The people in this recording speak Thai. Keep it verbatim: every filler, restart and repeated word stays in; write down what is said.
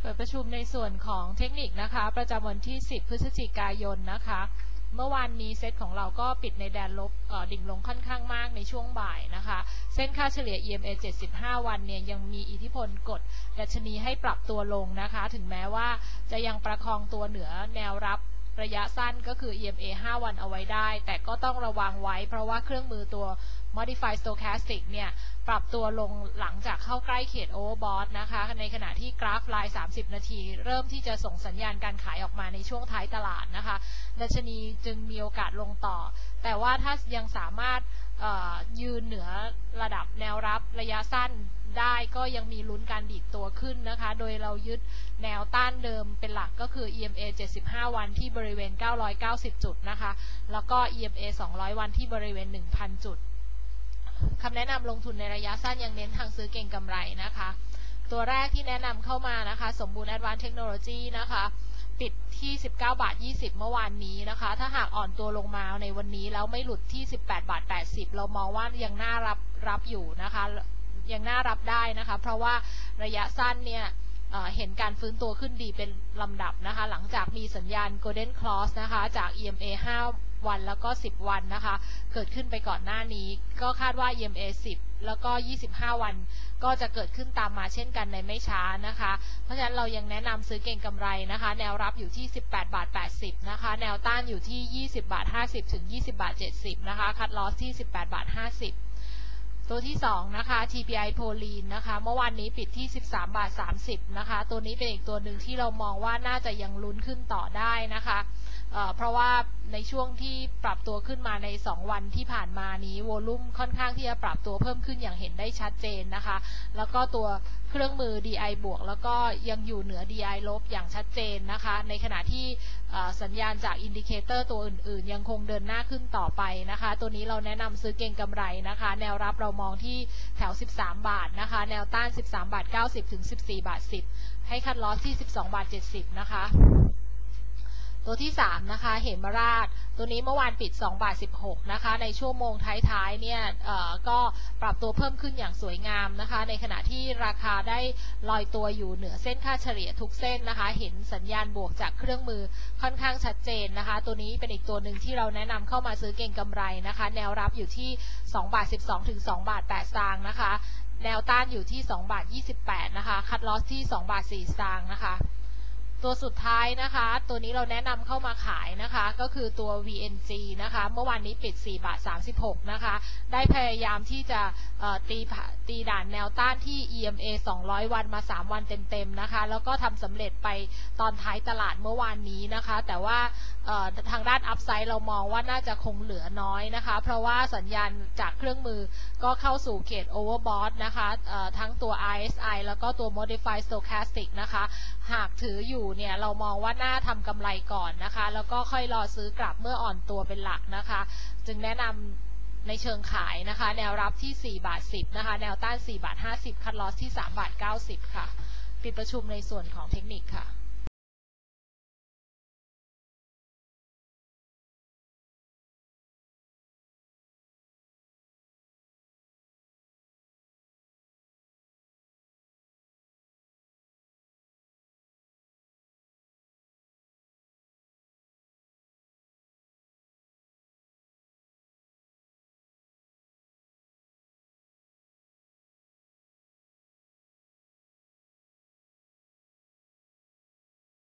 ปิดประชุมในส่วนของเทคนิคนะคะประจำวันที่สิบพฤศจิกายนนะคะเมื่อวานนี้เซตของเราก็ปิดในแดนลบดิ่งลงค่อนข้างมากในช่วงบ่ายนะคะเส้นค่าเฉลี่ย อี เอ็ม เอ เจ็ดสิบห้าวันเนี่ยยังมีอิทธิพลกดดัชนีให้ปรับตัวลงนะคะถึงแม้ว่าจะยังประคองตัวเหนือแนวรับระยะสั้นก็คือ อี เอ็ม เอ ห้าวันเอาไว้ได้แต่ก็ต้องระวังไว้เพราะว่าเครื่องมือตัว Modified Stochastic เนี่ยปรับตัวลงหลังจากเข้าใกล้เขต Overbought นะคะในขณะที่กราฟรายสามสิบนาทีเริ่มที่จะส่งสัญญาณการขายออกมาในช่วงท้ายตลาดนะคะดัชนีจึงมีโอกาสลงต่อแต่ว่าถ้ายังสามารถยืนเหนือระดับแนวรับระยะสั้นได้ก็ยังมีลุ้นการดีดตัวขึ้นนะคะโดยเรายึดแนวต้านเดิมเป็นหลักก็คือ อี เอ็ม เอ เจ็ดสิบห้าวันที่บริเวณเก้าร้อยเก้าสิบจุดนะคะแล้วก็ อี เอ็ม เอ สองร้อยวันที่บริเวณ หนึ่งพัน จุดคำแนะนำลงทุนในระยะสั้นยังเน้นทางซื้อเก็งกำไรนะคะตัวแรกที่แนะนำเข้ามานะคะสมบูรณ์ Advanced Technology นะคะปิดที่สิบเก้าบาทยี่สิบเมื่อวานนี้นะคะถ้าหากอ่อนตัวลงมาในวันนี้แล้วไม่หลุดที่สิบแปดบาทแปดสิบเรามองว่ายังน่ารับรับอยู่นะคะยังน่ารับได้นะคะเพราะว่าระยะสั้นเนี่ย เ, เห็นการฟื้นตัวขึ้นดีเป็นลำดับนะคะหลังจากมีสัญญาณ Golden Cross นะคะจาก อี เอ็ม เอ ห้าวันแล้วก็สิบวันนะคะเกิดขึ้นไปก่อนหน้านี้ก็คาดว่า อี เอ็ม เอ สิบแล้วก็ยี่สิบห้าวันก็จะเกิดขึ้นตามมาเช่นกันในไม่ช้านะคะเพราะฉะนั้นเรายังแนะนำซื้อเก็งกำไรนะคะแนวรับอยู่ที่สิบแปดบาทแปดสิบนะคะแนวต้านอยู่ที่ยี่สิบบาทห้าสิบถึงยี่สิบบาทเจ็ดสิบนะคะคัทลอสที่สิบแปดบาทห้าสิบตัวที่สองนะคะ ที พี ไอ Proline นะคะเมื่อวานนี้ปิดที่สิบสามบาทสามสิบนะคะตัวนี้เป็นอีกตัวหนึ่งที่เรามองว่าน่าจะยังลุ้นขึ้นต่อได้นะคะเอ่อเพราะว่าในช่วงที่ปรับตัวขึ้นมาในสองวันที่ผ่านมานี้โวลุ่มค่อนข้างที่จะปรับตัวเพิ่มขึ้นอย่างเห็นได้ชัดเจนนะคะแล้วก็ตัวเครื่องมือ ดี ไอ บวกแล้วก็ยังอยู่เหนือ ดี ไอ ลบอย่างชัดเจนนะคะในขณะที่สัญญาณจากอินดิเคเตอร์ตัวอื่นๆยังคงเดินหน้าขึ้นต่อไปนะคะตัวนี้เราแนะนำซื้อเก็งกำไรนะคะแนวรับเรามองที่แถวสิบสามบาทนะคะแนวต้านสิบสามบาทเก้าสิบถึงสิบสี่บาทสิบให้คัทลอสที่สิบสองบาทเจ็ดสิบนะคะตัวที่สามนะคะเหมราชตัวนี้เมื่อวานปิดสองบาทสิบหกนะคะในชั่วโมงท้ายๆเนี่ยก็ปรับตัวเพิ่มขึ้นอย่างสวยงามนะคะในขณะที่ราคาได้ลอยตัวอยู่เหนือเส้นค่าเฉลี่ยทุกเส้นนะคะเห็นสัญญาณบวกจากเครื่องมือค่อนข้างชัดเจนนะคะตัวนี้เป็นอีกตัวหนึ่งที่เราแนะนำเข้ามาซื้อเก็งกำไรนะคะแนวรับอยู่ที่สองบาทสิบสองถึงสองบาทแปดสตางค์นะคะแนวต้านอยู่ที่สองบาทยี่สิบแปดนะคะคัทลอสที่สองบาทสี่สตางค์นะคะตัวสุดท้ายนะคะตัวนี้เราแนะนำเข้ามาขายนะคะก็คือตัว วี เอ็น จี นะคะเมื่อวานนี้ปิดสี่บาทสามสิบหกนะคะได้พยายามที่จะตีตีด่านแนวต้านที่ อี เอ็ม เอ สองร้อยวันมาสามวันเต็มๆนะคะแล้วก็ทำสำเร็จไปตอนท้ายตลาดเมื่อวานนี้นะคะแต่ว่าทางด้านอัพไซด์เรามองว่าน่าจะคงเหลือน้อยนะคะเพราะว่าสัญญาณจากเครื่องมือก็เข้าสู่เขต Overbought นะคะทั้งตัว อาร์ เอส ไอ แล้วก็ตัว Modified Stochastic นะคะหากถืออยู่เนี่ยเรามองว่าน่าทำกำไรก่อนนะคะแล้วก็ค่อยรอซื้อกลับเมื่ออ่อนตัวเป็นหลักนะคะจึงแนะนำในเชิงขายนะคะแนวรับที่สี่บาทสิบนะคะแนวต้านสี่บาทห้าสิบคัทลอสที่สามบาทเก้าสิบค่ะปิดประชุมในส่วนของเทคนิคค่ะ